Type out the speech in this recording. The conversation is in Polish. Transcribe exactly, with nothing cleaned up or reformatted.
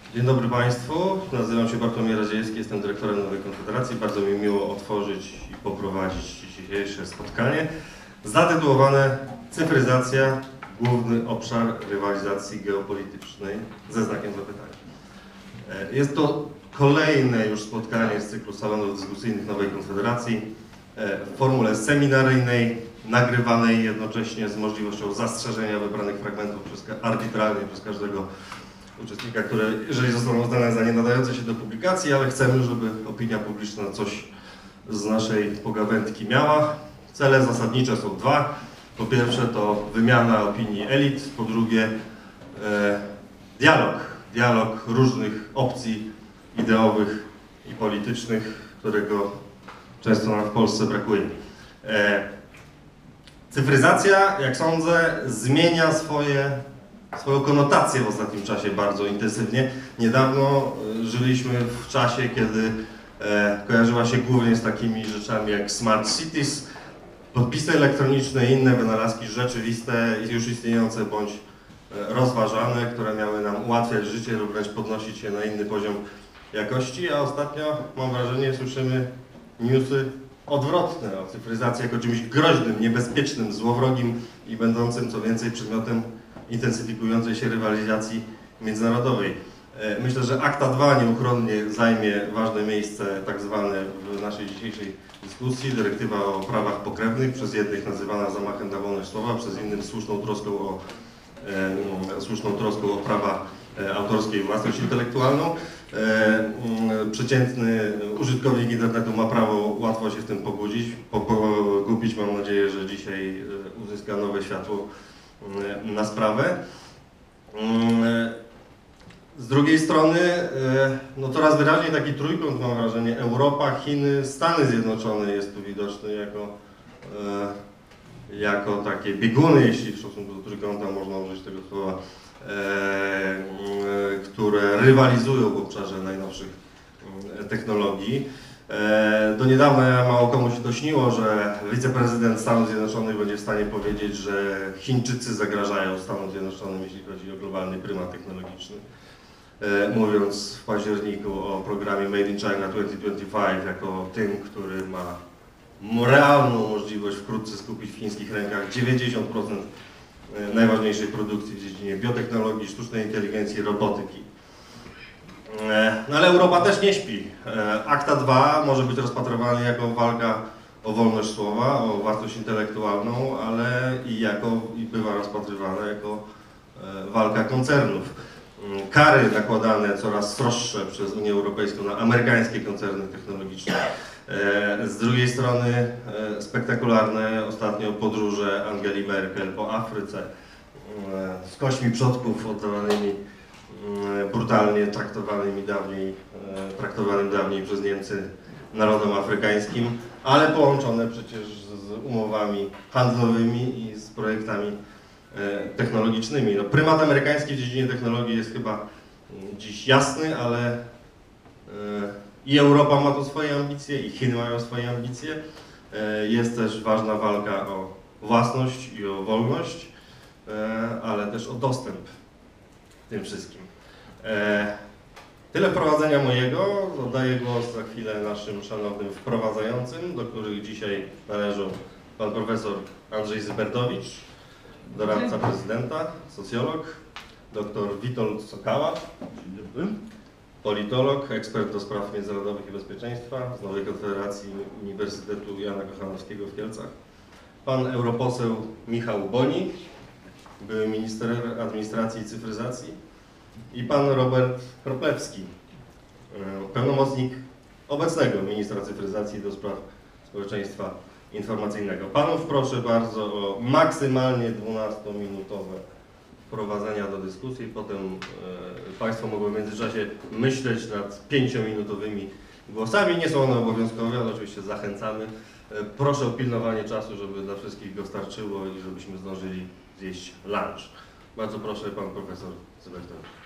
Dzień dobry Państwu, nazywam się Bartłomiej Radziejewski, jestem dyrektorem Nowej Konfederacji. Bardzo mi miło otworzyć i poprowadzić dzisiejsze spotkanie zatytułowane Cyfryzacja – główny obszar rywalizacji geopolitycznej ze znakiem zapytania. Jest to kolejne już spotkanie z cyklu salonów dyskusyjnych Nowej Konfederacji w formule seminaryjnej, nagrywanej jednocześnie z możliwością zastrzeżenia wybranych fragmentów przez, arbitralnie przez każdego uczestnika, które jeżeli zostaną uznane za nie nadające się do publikacji, ale chcemy, żeby opinia publiczna coś z naszej pogawędki miała. Cele zasadnicze są dwa. Po pierwsze to wymiana opinii elit, po drugie e, dialog. Dialog różnych opcji ideowych i politycznych, którego często nam w Polsce brakuje. E, cyfryzacja, jak sądzę, zmienia swoje swoją konotację w ostatnim czasie bardzo intensywnie. Niedawno żyliśmy w czasie, kiedy e, kojarzyła się głównie z takimi rzeczami jak smart cities, podpisy elektroniczne i inne wynalazki rzeczywiste, już istniejące bądź e, rozważane, które miały nam ułatwiać życie lub wręcz podnosić je na inny poziom jakości, a ostatnio, mam wrażenie, słyszymy newsy odwrotne o cyfryzacji jako czymś groźnym, niebezpiecznym, złowrogim i będącym co więcej przedmiotem intensyfikującej się rywalizacji międzynarodowej. Myślę, że akta dwa nieuchronnie zajmie ważne miejsce tak zwane w naszej dzisiejszej dyskusji. Dyrektywa o prawach pokrewnych, przez jednych nazywana zamachem na wolność słowa, przez innych słuszną troską o, e, słuszną troską o prawa autorskie i własność intelektualną. E, przeciętny użytkownik internetu ma prawo łatwo się w tym pobudzić, pogubić. Mam nadzieję, że dzisiaj uzyska nowe światło na sprawę. Z drugiej strony, no coraz wyraźniej taki trójkąt, mam wrażenie, Europa, Chiny, Stany Zjednoczone jest tu widoczny jako, jako takie bieguny, jeśli w stosunku do trójkąta można użyć tego słowa, które rywalizują w obszarze najnowszych technologii. Do niedawna mało komu się to śniło, że wiceprezydent Stanów Zjednoczonych będzie w stanie powiedzieć, że Chińczycy zagrażają Stanom Zjednoczonym, jeśli chodzi o globalny prymat technologiczny. Mówiąc w październiku o programie Made in China dwa tysiące dwudziestym piątym jako tym, który ma realną możliwość wkrótce skupić w chińskich rękach dziewięćdziesiąt procent najważniejszej produkcji w dziedzinie biotechnologii, sztucznej inteligencji, robotyki. No ale Europa też nie śpi. Akta dwa może być rozpatrywany jako walka o wolność słowa, o własność intelektualną, ale i jako i bywa rozpatrywana jako walka koncernów. Kary nakładane coraz sroższe przez Unię Europejską na amerykańskie koncerny technologiczne. Z drugiej strony spektakularne ostatnio podróże Angeli Merkel po Afryce z kośćmi przodków oddawanymi brutalnie traktowanymi dawniej, traktowanym dawniej przez Niemcy narodom afrykańskim, ale połączone przecież z umowami handlowymi i z projektami technologicznymi. No, prymat amerykański w dziedzinie technologii jest chyba dziś jasny, ale i Europa ma tu swoje ambicje, i Chiny mają swoje ambicje. Jest też ważna walka o własność i o wolność, ale też o dostęp tym wszystkim. Tyle wprowadzenia mojego. Oddaję głos za chwilę naszym szanownym wprowadzającym, do których dzisiaj należą pan profesor Andrzej Zyberdowicz, doradca prezydenta, socjolog, dr Witold Sokała, politolog, ekspert do spraw międzynarodowych i bezpieczeństwa z Nowej Konfederacji Uniwersytetu Jana Kochanowskiego w Kielcach, pan europoseł Michał Boni, były minister administracji i cyfryzacji, i pan Robert Kroplewski, pełnomocnik obecnego ministra cyfryzacji do spraw społeczeństwa informacyjnego. Panów proszę bardzo o maksymalnie dwunastominutowe wprowadzenia do dyskusji, potem e, Państwo mogą w międzyczasie myśleć nad pięciominutowymi głosami. Nie są one obowiązkowe, ale oczywiście zachęcamy. E, proszę o pilnowanie czasu, żeby dla wszystkich go starczyło i żebyśmy zdążyli zjeść lunch. Bardzo proszę, pan profesor Zyberdowicz.